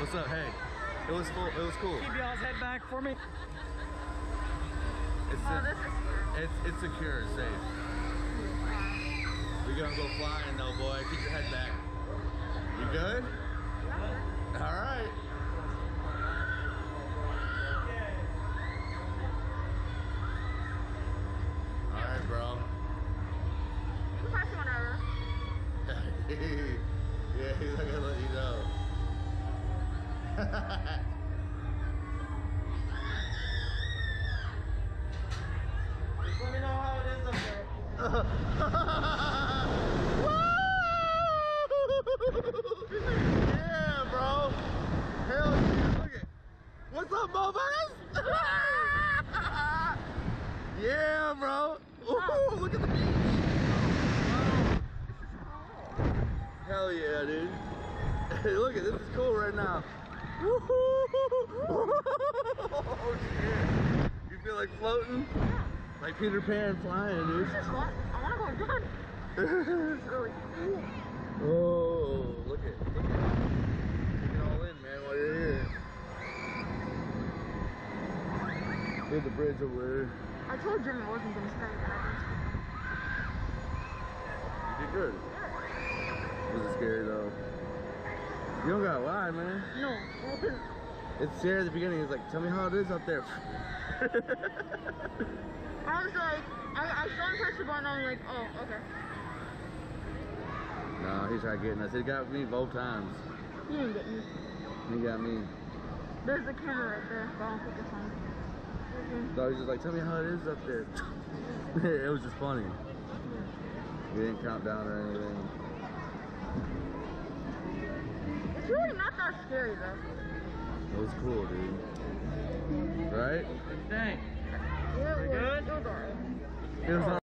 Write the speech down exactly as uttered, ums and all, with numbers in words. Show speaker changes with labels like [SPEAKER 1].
[SPEAKER 1] What's up? Hey, it was cool. It was cool.
[SPEAKER 2] Keep y'all's head back for me.
[SPEAKER 1] It's
[SPEAKER 3] Oh, this is
[SPEAKER 1] it's it's secure, it's safe. We're gonna go flying though, boy. Keep your head back. You good? All right. All right, bro.
[SPEAKER 3] You press whatever.
[SPEAKER 1] Yeah, he's not gonna let you know.
[SPEAKER 2] Just let me know how it is up there.
[SPEAKER 1] Yeah, bro. Hell yeah. Look at. What's up, motherfuckers? Yeah, bro. Ooh, look at the beach. Hell yeah, dude. Hey, look at this. Is cool right now. Oh shit. You feel like floating?
[SPEAKER 3] Yeah.
[SPEAKER 1] Like Peter Pan flying, dude.
[SPEAKER 3] This is fun. I want to go again. It's really cool.
[SPEAKER 1] Oh, look at, look at. Take it all in, man, while you're here. There's the bridge over there.
[SPEAKER 3] I told Jimmy I wasn't going to stay there.
[SPEAKER 1] You did good.
[SPEAKER 3] Yeah.
[SPEAKER 1] Was it scary though? You don't gotta lie, man.
[SPEAKER 3] No.
[SPEAKER 1] It's scary at the beginning. It's like, tell me how it is up there.
[SPEAKER 3] I was like, I, I saw him press the button, I was like, oh, okay.
[SPEAKER 1] No, he tried getting us. He got me both times.
[SPEAKER 3] He didn't get me.
[SPEAKER 1] He got me.
[SPEAKER 3] There's the camera right there, but I don't focus on it.
[SPEAKER 1] So he's just like, tell me how it is up there. It was just funny. We didn't count down or anything.
[SPEAKER 3] It's really not that scary though.
[SPEAKER 1] It was cool, dude. Right?
[SPEAKER 2] Dang.
[SPEAKER 3] Yeah, it was,
[SPEAKER 2] good?
[SPEAKER 3] it was alright.
[SPEAKER 1] It was